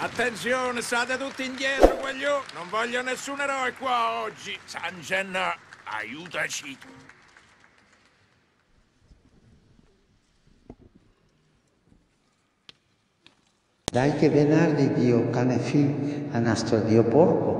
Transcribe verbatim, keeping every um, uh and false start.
Attenzione, state tutti indietro, quello. Non voglio nessun eroe qua oggi. Sanjen, aiutaci. Dai che venardi Dio cane fi a nastro Dio porco.